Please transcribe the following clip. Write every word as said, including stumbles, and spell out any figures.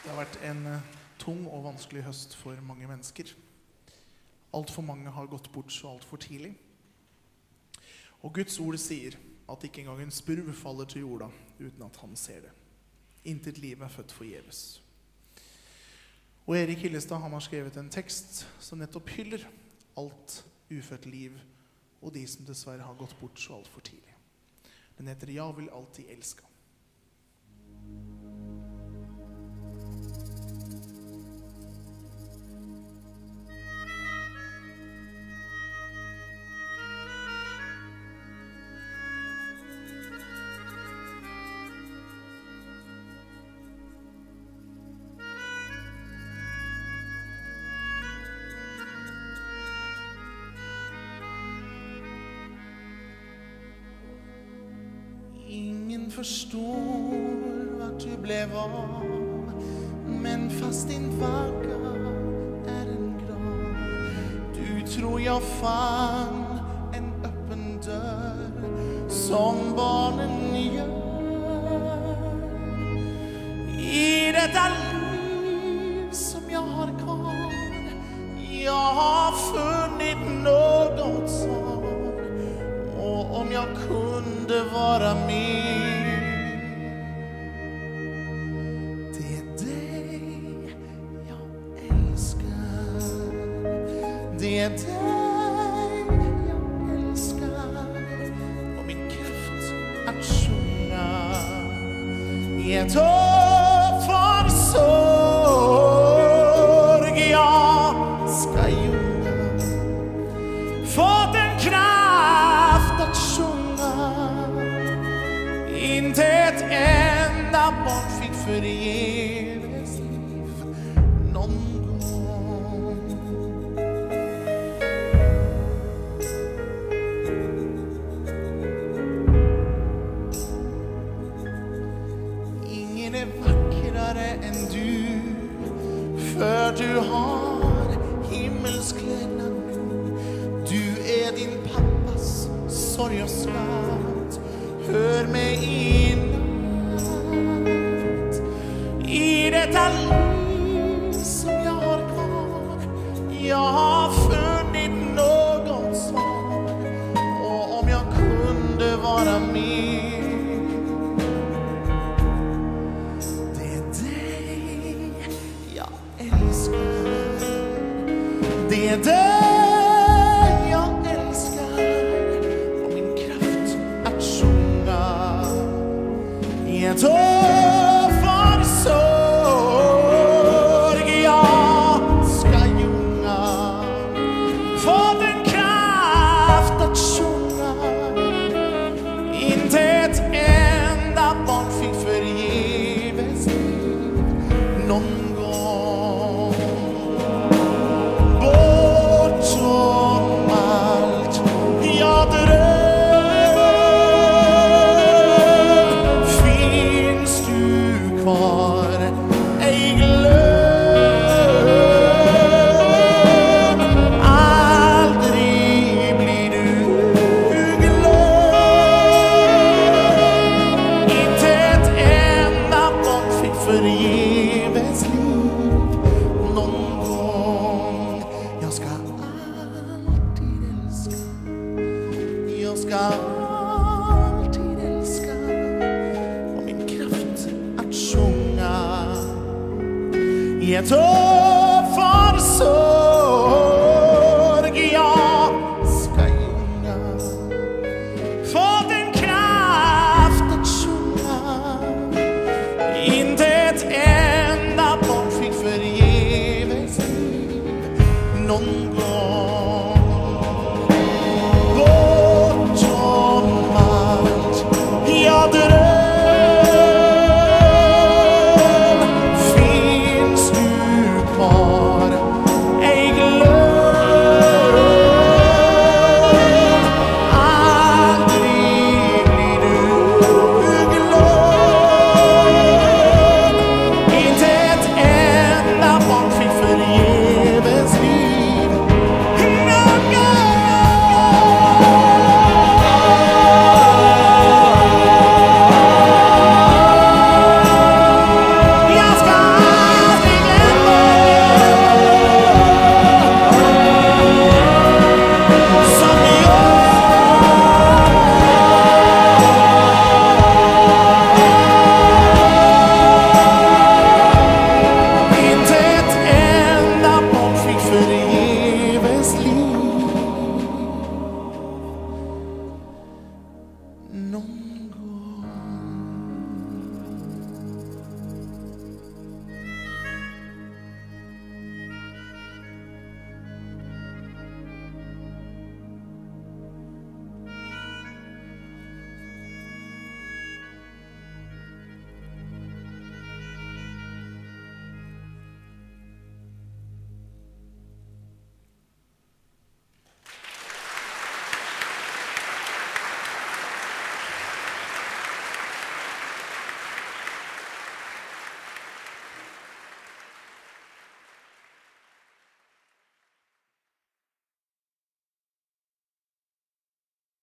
Det har vært en tung og vanskelig høst for mange mennesker. Alt for mange har gått bort så alt for tidlig. Og Guds ord sier at ikke engang en spurv faller til jorda uten at han ser det. Intet liv er født forgjeves. Og Erik Hillestad han har skrevet en tekst som nettopp hyller alt ufødt liv og de som dessverre har gått bort så alt for tidlig. Den heter Jag Vill Alltid Älska. Ingen förstår vart du blev av, men fast din vagga är en grav. Du tror jag fann en öppen dörr som barnen gör. I detta liv som jag har kvar, jag har funnit något svar. Och om jag kunde vara med, det är dig jag älskar. Det är dig jag älskar. Och min kraft att sjunga i ett hopp för sorg jag ska junga. Fått en kraft att sjunga. Inte ett enda barn fick förgäves liv någon gång. Ingen är vackrare än du, för du har himmelsklädnad nu. Du är din pappas sorg och skatt. Hör mig in i detta liv som jag har kvar. Jag har funnit något svar. Och om jag kunde vara med, det är dig jag älskar. Det är dig jag älskar. Och min kraft att sjunga i ett hopp för sorg jag ska junga. Fått en kraft att sjunga. Inte ett enda barn fick förgäves liv någon gång. Bortom allt jag drömmer förgäves liv någon gång. Jag ska alltid älska. Jag ska alltid älska. Och min kraft att sjunga i ett hopp för sorg